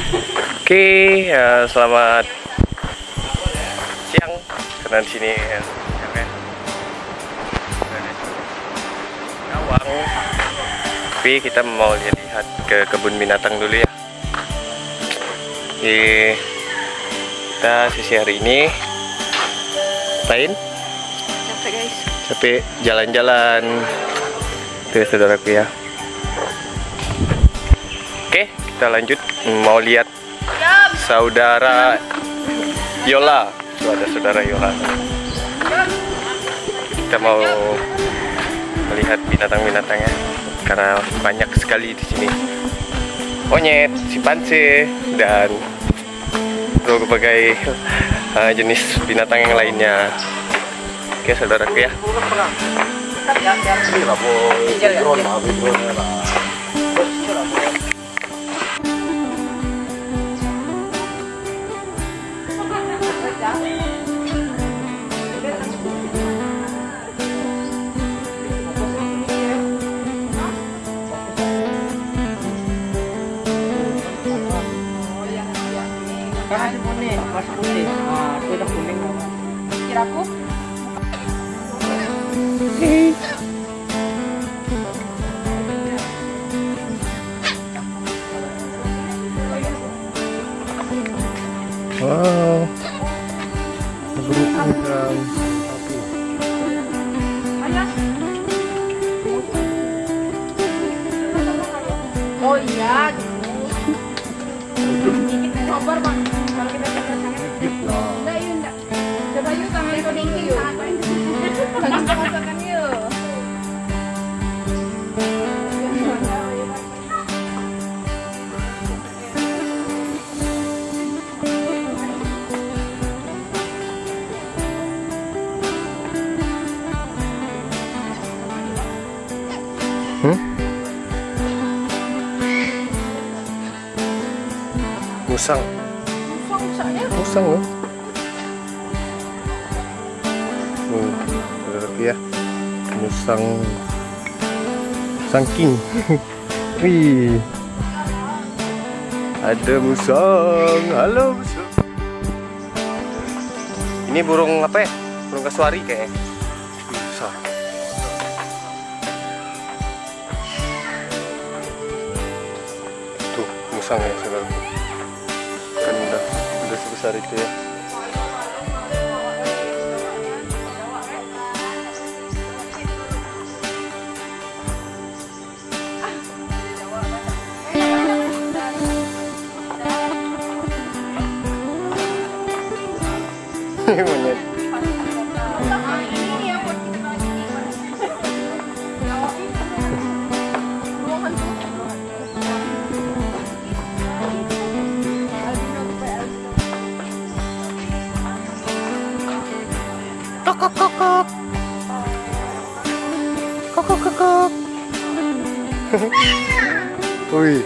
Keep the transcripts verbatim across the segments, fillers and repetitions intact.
Oke, ya, selamat siang. Karena di sini ya, ya, Nawang. Tapi kita mau lihat ke kebun binatang dulu ya. Oke, kita sisi hari ini ngapain? Capek guys. Capek jalan-jalan. Tuh saudaraku ya. Oke, kita lanjut. Mau lihat saudara Yola. Tuh ada saudara Yola. Kita mau melihat binatang-binatangnya karena banyak sekali di sini. Monyet, simpanse, dan berbagai uh, jenis binatang yang lainnya. Oke, saudaraku ya. Kan kuning, masih kuning. Ah, itu udah kuning. Kiraku Wow, berukang. oh iya dikit sabar bang kalau kita tangan enggak yuk enggak coba yuk tangan kuning yuk tangan masakan yuk Hmm? Musang. musang musangnya Musang loh. Hmm, saudaraku ya. Musang. Sangking. Wih. Ada musang. Halo musang. Ini burung apa ya? Burung kasuari kayaknya. Musang. Tuh, musang ya saudaraku. Kan udah, udah sebesar itu ya. Monyet. Kokok kokok. Kokok kokok. Wih.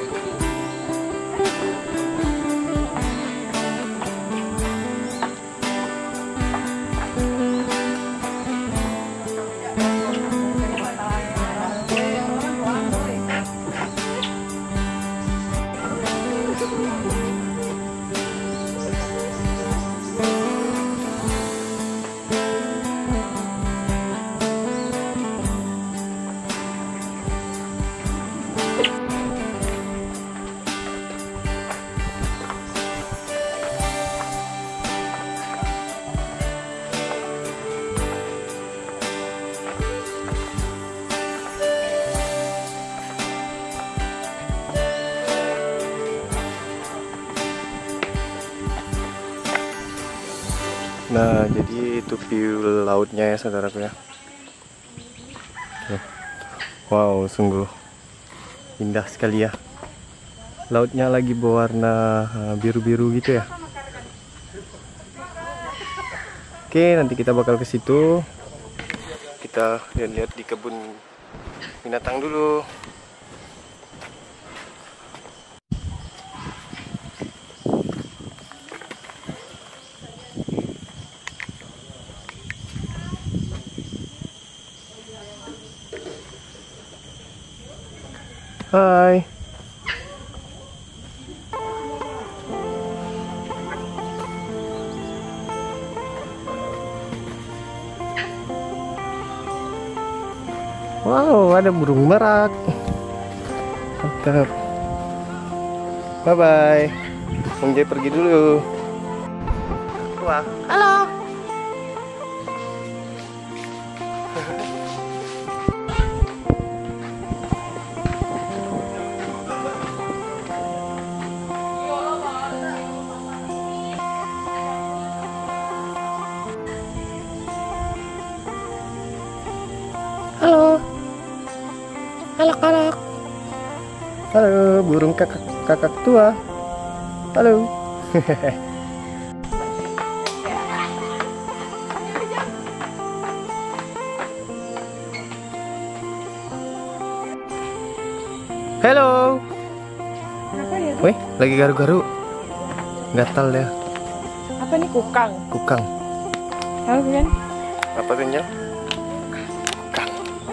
Nah, jadi itu view lautnya ya saudaraku ya. Tuh. Wow, sungguh indah sekali ya. Lautnya lagi berwarna biru-biru gitu ya. Oke, nanti kita bakal ke situ. Kita lihat-lihat di kebun binatang dulu. Hai. Wow, ada burung merak. Mantap. Bye bye. Bang Jay pergi dulu. Wah. Halo. Halo. Kalak-kalak. Halo, burung kakak kakak tua. Halo. Halo. Apa ya? Wih, lagi garu-garu. Gatal ya. Apa nih kukang? Kukang. Tahu kan? Apa tuh Nyal? Kukang.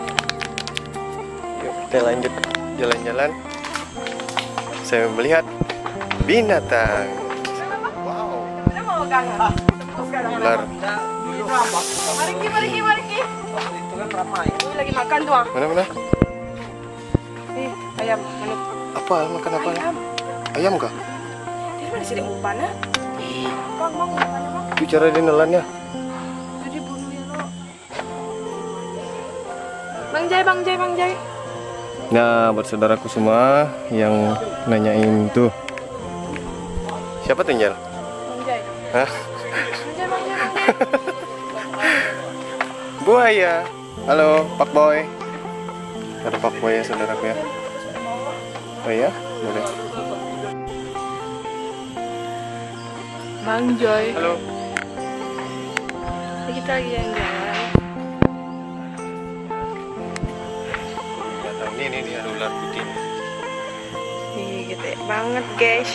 Yuk kita lanjut jalan-jalan. Saya melihat binatang. Wow. Mana mau kukang? Ular. Mari ki, mari ki, mari ki. Itu kan ramai. Ini lagi makan tuh ah. Mana mana? Nih, ayam, manuk. Apa makan apa? Ayam. Ayam kah? Dia mana sih umpan ah? Bang, bang, makan bang. Itu cara dia nelannya. Itu dibunuh ya lo. Bang Jai, Bang Jai, Bang Jai. Nah, buat saudaraku semua yang nanyain tuh. Siapa tuh Nyal? Bang Jai. Hah? Bang Jai, Bang Jai, Bang Jai. Buaya. Halo, Pak Boy. Ada Pak Boy ya saudaraku ya. Oh iya, boleh. Bang Joy. Halo. Kita lagi jalan-jalan. Nggak tahu nih, nih, nih ada ular putih. Nih, gede banget guys.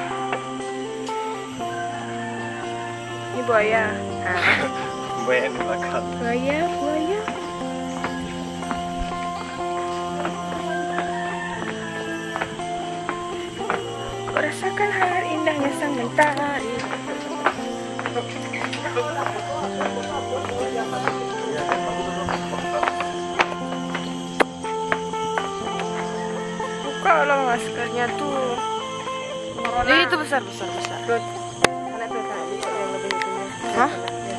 Ini buaya. Nah, Buaya di belakang. buaya, buaya. Kau rasakan hal indahnya sang mentari. Buka lah maskernya tuh. Jadi itu besar besar besar. Mana tuh yang lebih itunya? Hah?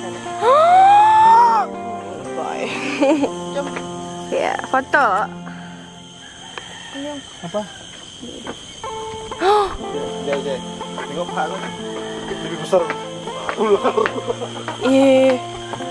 Boy. Ya, foto. Apa? Jai, Jai. Tengok Pak lu. Lebih besar ular. Ih.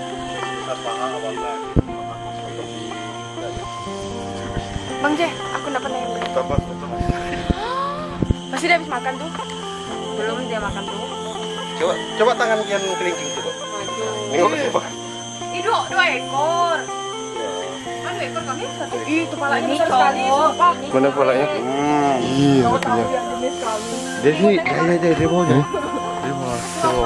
Bang Jai, aku dapat yang beli. Tambah. Pasti dia habis makan tuh. Belum dia makan tuh. Coba coba tangan yang kelingking coba. Nengok ke siapa? Ih, dua, dua ekor. Kan dua ekor kami satu. Ih, itu palanya besar sekali, sumpah. Mana polanya? Hmm. Iya, Kamu tahu katanya. yang jenis kami. Dia sih, ya ya dia dia mau ya. Dia mau. Tuh.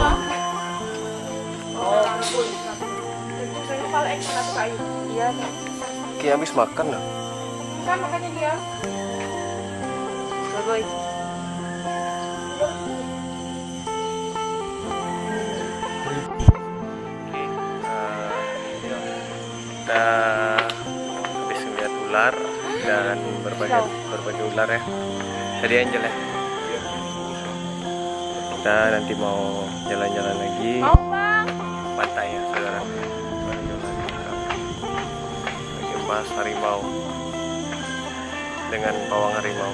Oh, ampun. Saya kepala ekor satu kayu. Iya, nih. Kayak habis makan lah. Kan makanya dia. Boy. Kita habis melihat ular dan berbagai berbagai ular ya. Tadi Angel ya. Kita nanti mau jalan-jalan lagi. Mau, Bang. Pantai ya, saudara. Jalan-jalan lagi bahas harimau dengan pawang harimau.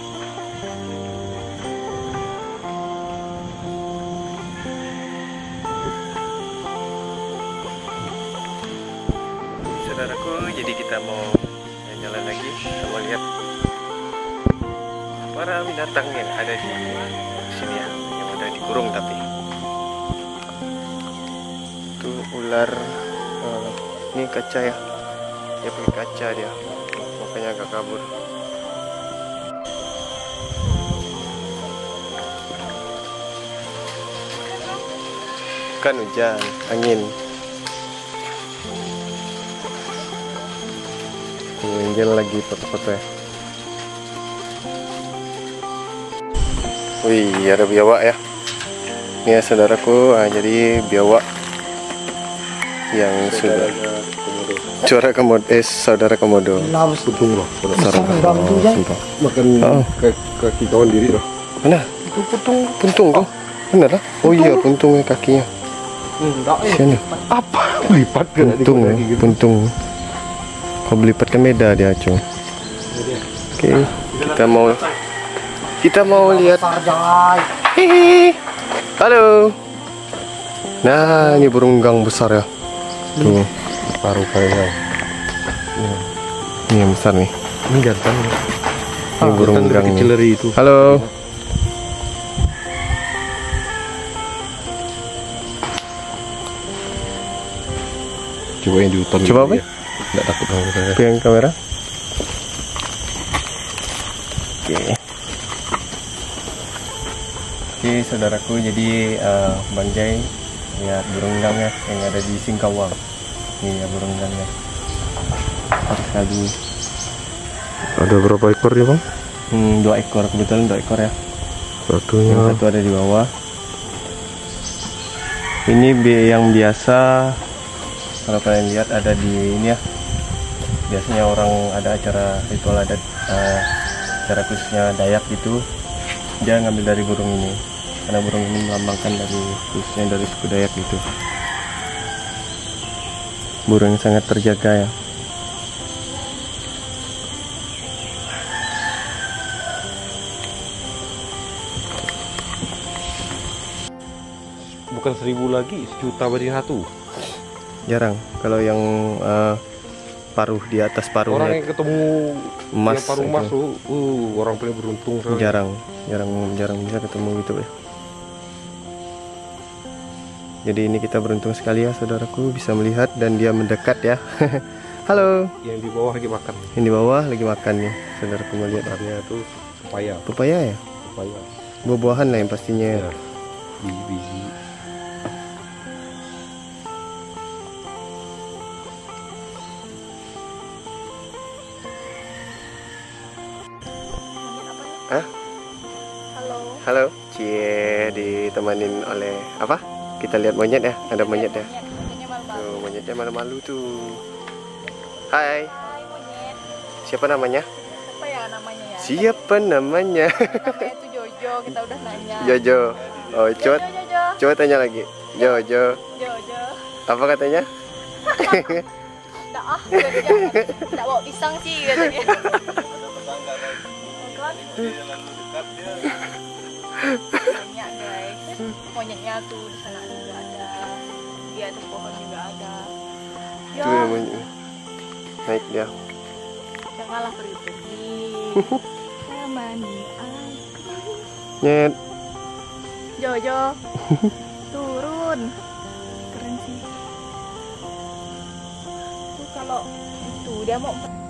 Saudaraku, jadi kita mau jalan lagi, kita mau lihat para binatang yang ada di sini ya, yang udah dikurung tapi itu ular. Uh, ini kaca ya, dia pakai kaca dia, makanya agak kabur. Kan hujan, angin. Angel lagi foto-foto ya. Wih, ada biawak ya. Ini ya saudaraku, nah, jadi biawak yang sudah Suara komodo, eh saudara komodo. Lawas Puntung loh. Saudara komodo. Sumpah. Makan Oh. kaki kawan diri loh. Mana? Itu puntung. Puntung tuh. Bener lah. Oh iya, puntungnya kakinya. Enggak eh. Sini. Apa? Lipat ke Puntung ya, puntung. Kau belipat kan beda dia, Cung. Oke, kita mau kita mau lihat. Hihi. Halo. Nah, ini burung gang besar ya. Tuh, Paruh kayak. ini yang besar nih. Ini jantan. Ini burung gang nih. kecil dari itu. Halo. Coba yang di hutan. Coba apa? Enggak takut sama saya. Pegang kamera. Oke. Oke, saudaraku, jadi uh, Bang Jai lihat burung gangnya yang ada di Singkawang. Ini ya burung gangnya. Besar sekali. Ada berapa ekor ya, Bang? Hmm, dua ekor, kebetulan dua ekor ya. Satunya. Yang satu ada di bawah. Ini bi- yang biasa kalau kalian lihat ada di ini ya. Biasanya orang ada acara ritual adat, uh, acara khususnya Dayak gitu, dia ngambil dari burung ini karena burung ini melambangkan dari khususnya dari suku Dayak gitu. Burung yang sangat terjaga ya. Bukan seribu lagi, sejuta beri satu. Jarang kalau yang uh, paruh di atas Orang paruhnya yang ketemu emas yang paruh itu. emas tuh, uh, orang paling beruntung. sekali. jarang jarang jarang bisa ketemu gitu ya. Jadi ini kita beruntung sekali ya saudaraku, bisa melihat dan dia mendekat ya. Halo. Yang di bawah lagi makan. Yang di bawah lagi makan nih saudaraku, melihat Sebenarnya itu pepaya, pepaya ya, pepaya. buah-buahan lah yang pastinya ya. Ya, biji-biji. Hah? Halo. Halo, cie ditemanin oleh apa? Kita lihat monyet ya, ada monyet ya. Monyetnya malu-malu. Tuh, monyetnya malu-malu tuh. Hai, Hai monyet. siapa namanya? Apa ya namanya ya? Siapa namanya? Namanya itu Jojo, kita udah nanya. Jojo. Oh, Jojo, coba Jojo. coba tanya lagi. Jojo. Jojo. Apa katanya? Nggak ah, katanya. Nggak bawa pisang sih katanya. Kan? Banyak guys. Monyetnya tuh di sana juga ada. Di atas pohon juga ada. Ya, Tuh monyet. Naik dia. janganlah pergi-pergi. Temani aku. Nyet. Jojo. Turun. Keren sih. Tuh kalau itu dia mau